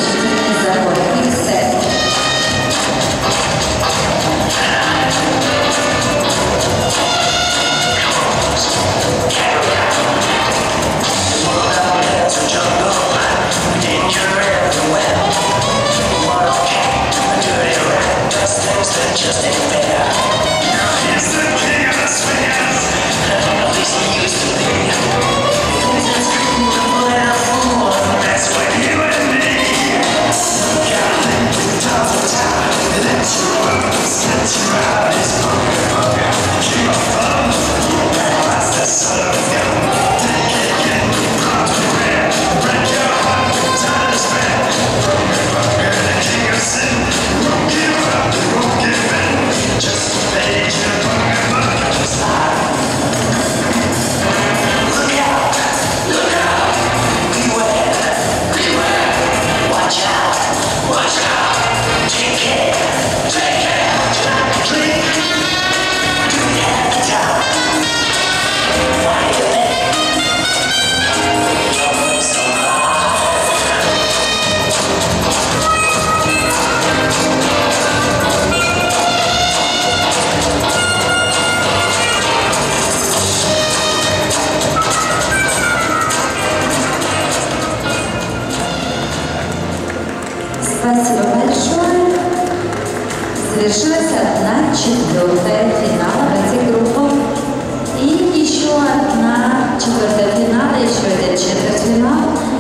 заключительный забор. Иксет. Just ain't fair. He's the king of the swingers. At least he used to be. He's just beating the boy a fool. That's what you and me. God, time for time. Let you up, let you out. He's funky, king of fun. That's the son of a gun. Take it again, come to red. Break your heart, time to spend. Funky, the king of sin. Won't give up, won't give in. Just fade your funky, just hide. Look out, beware, beware. Watch out, take care, drink. Do we have the time? Why you let your lips so high? Спасибо большое. Завершилась 1/4 финала в этих группах. И еще 1/4 финала, еще один четвертьфинал.